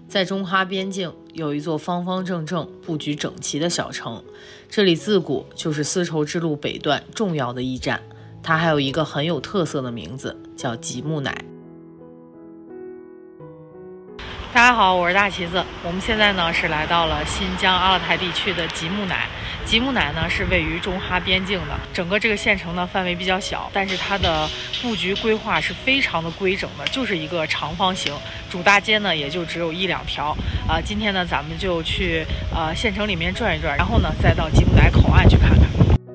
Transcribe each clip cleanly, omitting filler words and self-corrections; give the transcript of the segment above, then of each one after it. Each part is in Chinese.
在中哈边境有一座方方正正、布局整齐的小城，这里自古就是丝绸之路北段重要的驿站。它还有一个很有特色的名字，叫吉木乃。大家好，我是大旗子。我们现在呢是来到了新疆阿勒泰地区的吉木乃。吉木乃呢是位于中哈边境的，整个这个县城呢范围比较小，但是它的布局规划是非常的规整的，就是一个长方形，主大街呢也就只有1、2条。今天呢咱们就去县城里面转一转，然后呢再到吉木乃口岸去看看。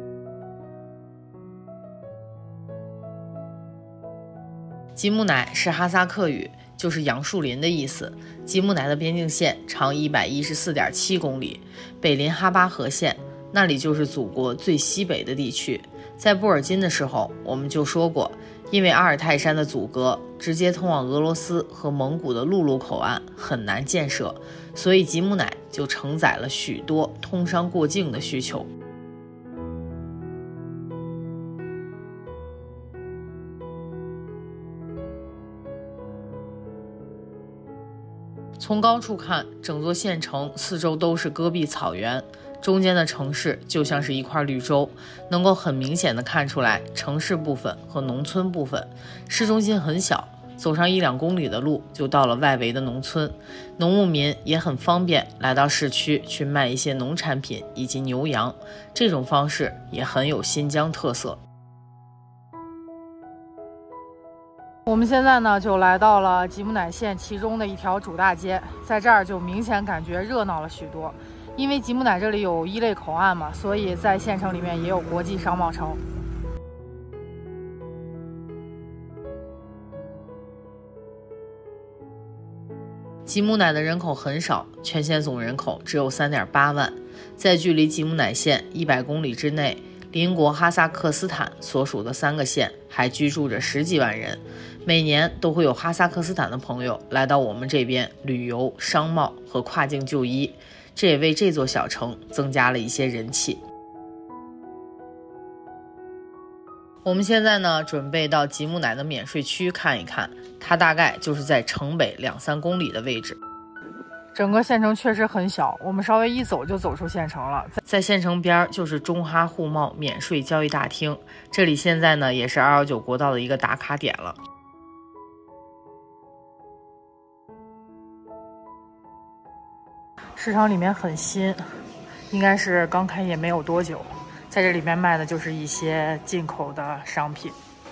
吉木乃是哈萨克语，就是杨树林的意思。吉木乃的边境线长114.7公里，北临哈巴河县，那里就是祖国最西北的地区。在布尔津的时候，我们就说过，因为阿尔泰山的阻隔，直接通往俄罗斯和蒙古的陆路口岸很难建设，所以吉木乃就承载了许多通商过境的需求。从高处看，整座县城四周都是戈壁草原，中间的城市就像是一块绿洲，能够很明显的看出来城市部分和农村部分。市中心很小，走上1、2公里的路就到了外围的农村，农牧民也很方便来到市区去卖一些农产品以及牛羊，这种方式也很有新疆特色。我们现在呢就来到了吉木乃县其中的一条主大街，在这儿就明显感觉热闹了许多。因为吉木乃这里有1类口岸嘛，所以在县城里面也有国际商贸城。吉木乃的人口很少，全县总人口只有3.8万。在距离吉木乃县100公里之内，邻国哈萨克斯坦所属的3个县还居住着10几万人，每年都会有哈萨克斯坦的朋友来到我们这边旅游、商贸和跨境就医，这也为这座小城增加了一些人气。我们现在呢准备到吉木乃的免税区看一看，它大概就是在城北2、3公里的位置。整个县城确实很小，我们稍微一走就走出县城了。在县城边就是中哈互贸免税交易大厅，这里现在呢也是219国道的一个打卡点了。市场里面很新，应该是刚开业没有多久，在这里面卖的就是一些进口的商品。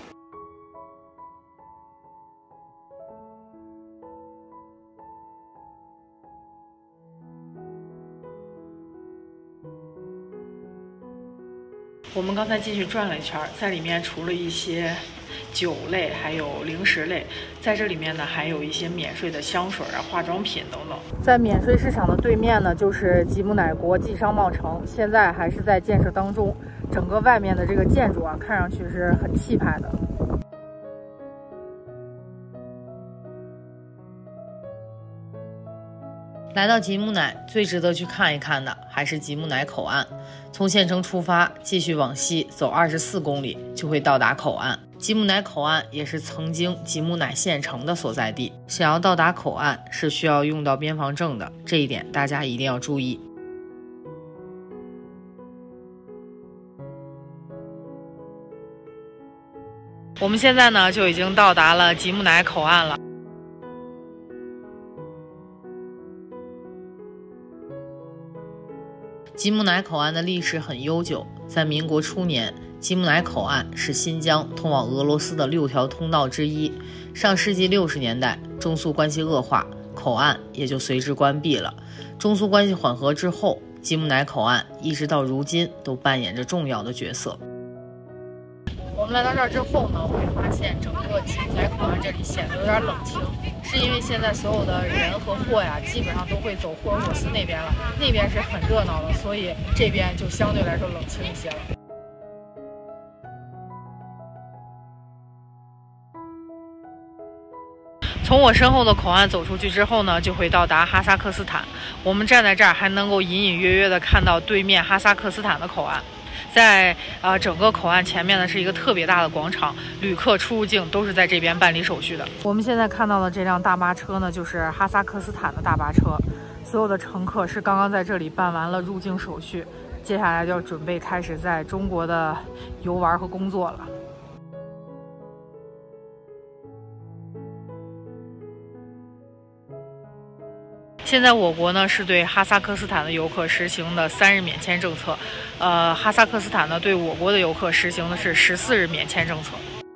我们刚才进去转了一圈，在里面除了一些酒类还有零食类，在这里面呢还有一些免税的香水啊、化妆品等等。在免税市场的对面呢就是吉木乃国际商贸城，现在还是在建设当中，整个外面的这个建筑啊看上去是很气派的。来到吉木乃，最值得去看一看的还是吉木乃口岸。从县城出发，继续往西走24公里，就会到达口岸。吉木乃口岸也是曾经吉木乃县城的所在地。想要到达口岸是需要用到边防证的，这一点大家一定要注意。我们现在呢就已经到达了吉木乃口岸了。吉木乃口岸的历史很悠久，在民国初年，吉木乃口岸是新疆通往俄罗斯的6条通道之一。上世纪60年代，中苏关系恶化，口岸也就随之关闭了。中苏关系缓和之后，吉木乃口岸一直到如今都扮演着重要的角色。我们来到这儿之后呢，会发现整个吉木乃口岸这里显得有点冷清，是因为现在所有的人和货呀，基本上都会走霍尔果斯那边了，那边是很热闹的，所以这边就相对来说冷清一些了。从我身后的口岸走出去之后呢，就会到达哈萨克斯坦。我们站在这儿还能够隐隐约约的看到对面哈萨克斯坦的口岸。 在整个口岸前面呢是一个特别大的广场，旅客出入境都是在这边办理手续的。我们现在看到的这辆大巴车呢，就是哈萨克斯坦的大巴车，所有的乘客是刚刚在这里办完了入境手续，接下来就要准备开始在中国的游玩和工作了。现在我国呢是对哈萨克斯坦的游客实行的3日免签政策，哈萨克斯坦呢对我国的游客实行的是14日免签政策。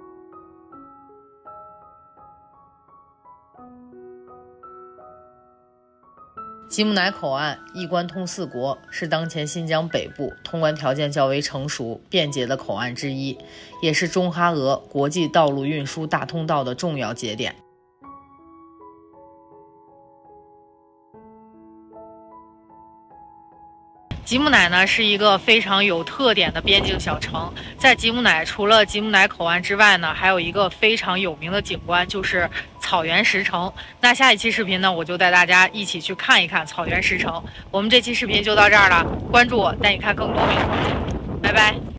吉木乃口岸一关通4国，是当前新疆北部通关条件较为成熟、便捷的口岸之一，也是中哈俄国际道路运输大通道的重要节点。吉木乃呢是一个非常有特点的边境小城，在吉木乃除了吉木乃口岸之外呢，还有一个非常有名的景观，就是草原石城。那下一期视频呢，我就带大家一起去看一看草原石城。我们这期视频就到这儿了，关注我，带你看更多美国，拜拜。